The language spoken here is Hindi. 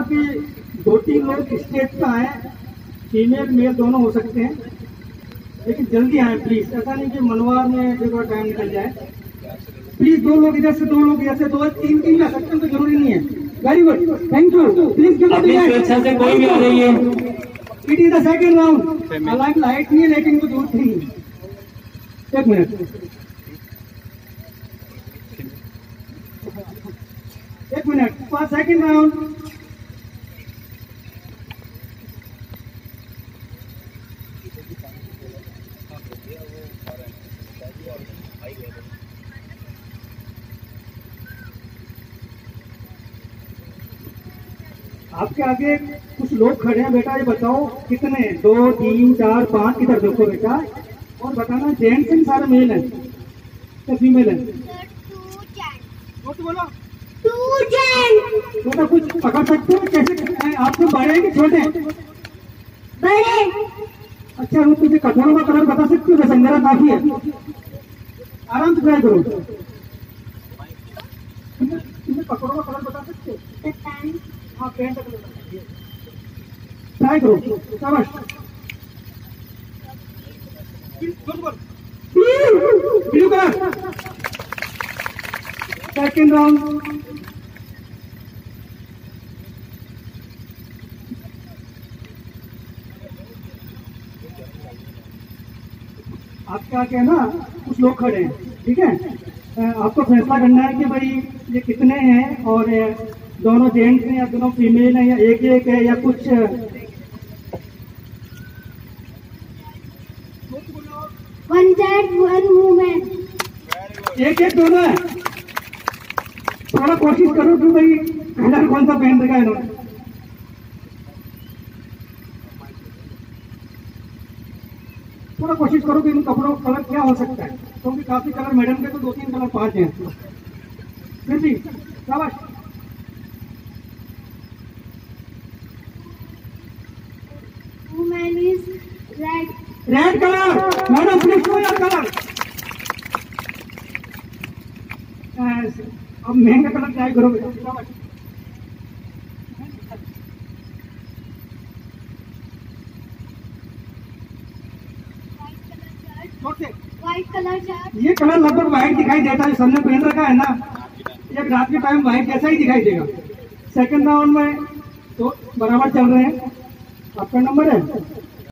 कि 2-3 लोग स्टेज पे आए, फीमेल मेल दोनों हो सकते हैं, लेकिन जल्दी आए प्लीज। ऐसा नहीं कि मनवार में थोड़ा टाइम निकल जाए। प्लीज 2 लोग इधर से, 2 लोग इधर से, 2-3 जा सकते हैं तो जरूरी नहीं है। Very good, thank you. Please स्वेच्छा से कोई भी आ रही है। It is the second round. हालांकि लाइट नहीं है लेकिन वो दूर थी। 1 मिनट, 1 मिनट, सेकंड राउंड। आपके आगे कुछ लोग खड़े हैं बेटा, ये बताओ कितने? 2, 3, 4, 5, किधर देखो बेटा और बताना। जेंट्स हैं सारे मेल हैं या फीमेल है? बोलो 2 जेंट्स। बेटा कुछ पकड़ सकते हो? कैसे आपको बड़े हैं कि छोटे? बड़े। अच्छा, वो तुझे कठोरों का कलर बता सकती हो? वैसे मेरा काफी है, आराम से ट्राई करो। तुम्हें कठोरों का कलर बता सकते हो? हाँ, पेंट का कलर ट्राई करो। शाबाश। Blue colour. Second round. आपका क्या है ना, कुछ लोग खड़े हैं, ठीक है? आपको फैसला करना है कि भाई ये कितने हैं और दोनों जेंट्स हैं या दोनों फीमेल हैं या एक है या कुछ। 1 जेंट 1 वुमेन। एक दोनों है। थोड़ा कोशिश करो कि भाई कलर कौन सा पहन रखा है इन्होंने। थोड़ा कोशिश करो कि इन कपड़ों का कलर क्या हो सकता है, क्योंकि काफी कलर मैडम के तो 2-3 कलर 5 हैं। फिर भी शाबाश। Women is red. Red colour. Madam please show your colour. अब महंगा कलर ट्राई करो बेटा। शाबाश। White colour shirt. ये कलर लगभग व्हाइट दिखाई देता है, सबने पहन रखा है ना, एक रात के टाइम व्हाइट जैसा ही दिखाई देगा। सेकंड राउंड में तो बराबर चल रहे हैं। आपका नंबर है।